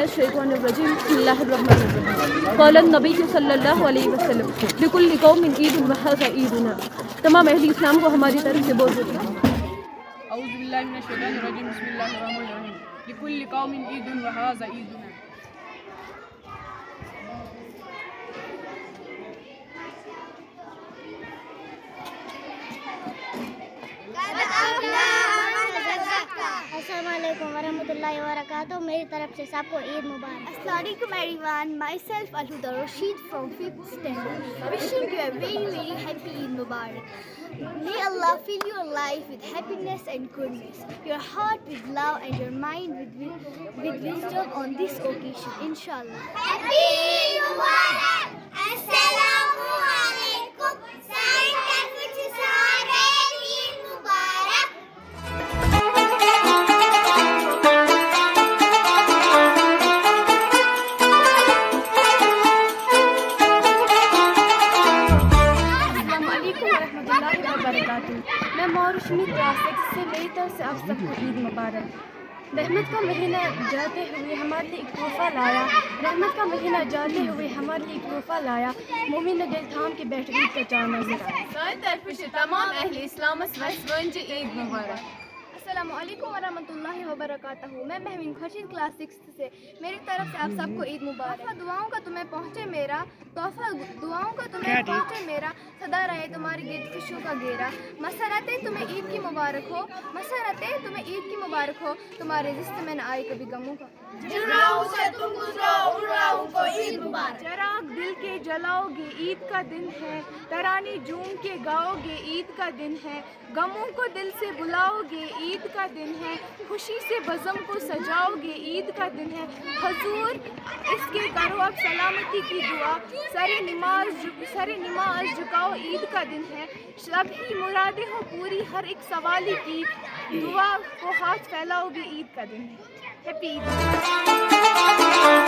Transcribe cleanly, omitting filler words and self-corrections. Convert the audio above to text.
मिनश्शैतानिर्रजीम बिस्मिल्लाहिर्रहमानिर्रहीम क़ाल नबी सल्लल्लाहु अलैहि वसल्लम लिकुल्लि क़ौमिन ईदुन व हाज़ा ईदुना। तमाम अहले इस्लाम को हमारी तरफ से बहुत बहुत औज़ु बिल्लाहि मिनश्शैतानिर्रजीम बिस्मिल्लाहिर्रहमानिर्रहीम लिकुल्लि क़ौमिन ईदुन व हाज़ा ईदुना। अस्सलामुअलैकुम वरहमतुल्लाहि वबरकातुहू। मेरी तरफ से सबको ईद मुबारक। Assalamualaikum everyone. Myself Al-Huda Rashid from 5th standard. Wishing you a very happy Eid Mubarak. May Allah fill your life with happiness and goodness, your heart with love and your mind with wisdom on this occasion, inshallah. Happy Eid Mubarak. Assalamu alaikum. Sain taraf se sare Eid Mubarak. मैं मौरशमी class 6 से मेरी तरफ से आप सबको ईद मुबारक। रहमत का महीना जाते हुए हमारे लिए एक तोहफ़ा लाया, रहमत का महीना जाते हुए हमारे लिए एक तोहफ़ा लाया। मोमिन ने दिल थाम के बैठ ईद का चाँद नजर आया। सारी तरफ से तमाम अहले इस्लामस वंज ईद मुबारक। अस्सलामुअलैकुम वरहमतुल्लाहि वबरकातुहू। मैं महवीन खुर्शीद क्लास 6 से मेरी तरफ से आप सबको ईद मुबारक। दुआओं का तुम्हें पहुँचे मेरा सदा रहे तुम्हारी गिरद खुशियों का घेरा। मसरतें तुम्हें ईद की मुबारक हो, तुम्हारे रिज़्क़ में न आए कभी गमों का। चराग दिल के जलाओगे ईद का दिन है, तरानी झूम के गाओगे ईद का दिन है, गमों को दिल से बुलाओगे ईद का दिन है, खुशी से बज़म को सजाओगे ईद का दिन है। हुजूर इसके करो अब सलामती की दुआ, सरे नमाज झुकाओ ईद का दिन है। सभी मुरादें हो पूरी हर एक सवाली की, दुआ को हाथ फैलाओगे ईद का दिन है। हैप्पी ईद।